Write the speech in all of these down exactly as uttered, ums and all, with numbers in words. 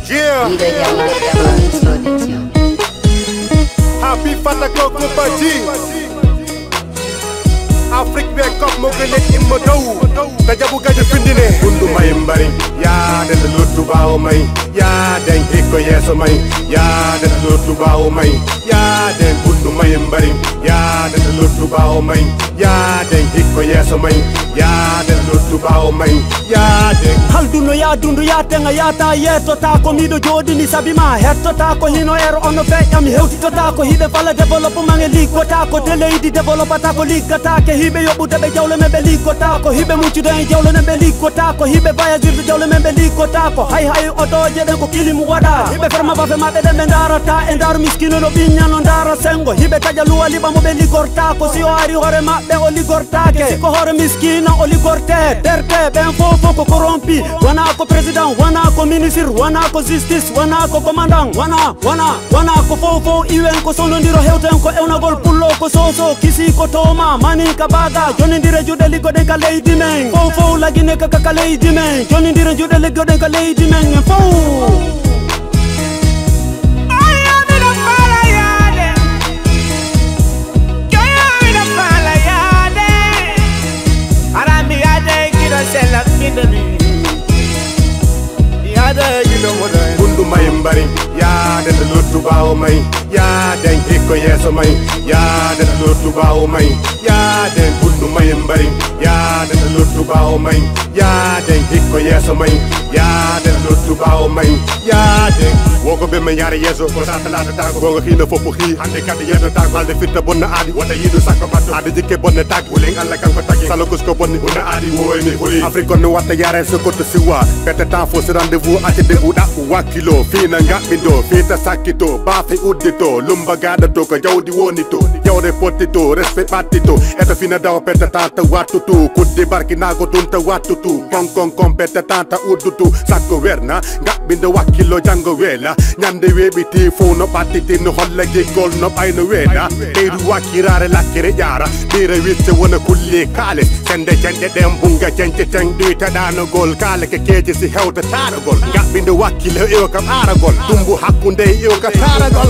Yeah. Happy Fata Coco Party. Afrique be kop mo gëne immo dow da jabu gaje findine bundu may mbari ya den lutu baaw may ya den hikko yeso may ya den lutu baaw may ya den bundu may mbari ya den lutu baaw may ya den hikko yeso may ya den lutu baaw may ya den halduno ya dundu ya tenga ya ta yeto ta ko mido jodi ni sabima hetto ta ko hino ero ono fe am hewtito ta ko hibe fala développement e liggo ta ko teleidi développa ta ko liggata ke hibe yobude be jawle men be liggota ko hibe muccude en jawle men be liggota ko hibe bayajirde jawle men be liggota ko hay hay otoje den ko kilimu wada hibe ferma bafe mabbe den be darata e dar miskino no binya no dara sengo hibe taja luwali ba mo be liggorta ko si o ari hore mabbe o liggortake si ko hore miskino o liggorte derke ben fofo ko corrompi wana ko president wana ko ministre wana ko justice wana ko commandant wana wana wana ko fofo iwen ko sonondiro hewten ko ewnagol pullo ko soso kisi ko toma mani ka baga joni ndire jude ligo den ka leydi men fofo lagine ka ka leydi men joni ndire jude ligo den ka leydi men fo bundu may mbari ya den lutu baaw may ya den hikko yeso may ya den lutu baaw may ya den bundu may mbari ya den lutu baaw may ya den hikko yeso may ya den lutu baaw may ya den wogo be me yare yeso ko sa talata tago gonga hina fofu hi hande kadi yedo tago alde fitta bonna adi wata yidu sakko batto adi jikke bonne tag wuling alla kanko tagi salokos ko bonni bonna adi woyni holi afrique no watta yare so ko to siwa pete temps fo se rendez-vous ati debu da wakilo fina ngabindo fita sakito bafe udito lumba gada to ko jawdi wonito jawde potito respect batito eto fina daw pete tanta watutu kudde barki nago tunta watutu kon kon kon pete tanta udutu sakko werna ngabindo wakilo jango wela nyande webiti fo no patiti no holla gol no bayno wela teru wakirare lakire jara dire witte wona kulle kale sende jende dem bunga jende teng duita dano gol kale ke keje si hewta tara gol ngabindo wakilo e ka aragol tumbu hakkunde e ka taragol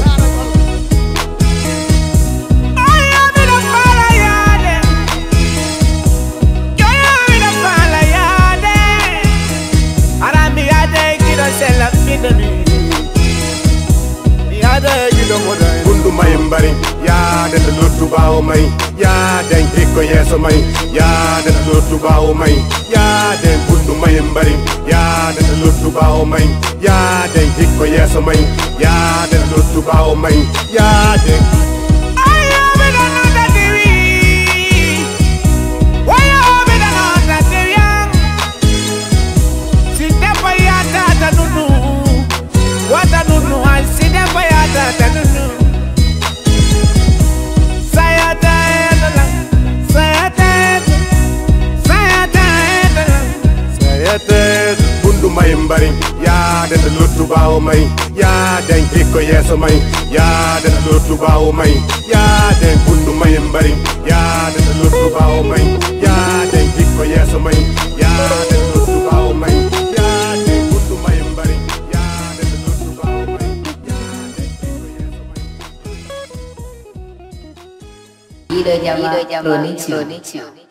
bundu may mbari ya den lutu baaw may ya den hikko yeso may ya den lutu baaw may ya den bundu may mbari ya den lutu baaw may ya den hikko yeso may ya den lutu baaw may ya den bundu may mbari ya den lutu baaw may ya den hikko yeso may ya den lutu baaw may ya den bundu may mbari ya den lutu baaw may ya den hikko yeso may ya den lutu baaw may ya den bundu may mbari ya den lutu baaw may ya den hikko yeso may Ida Jama Production.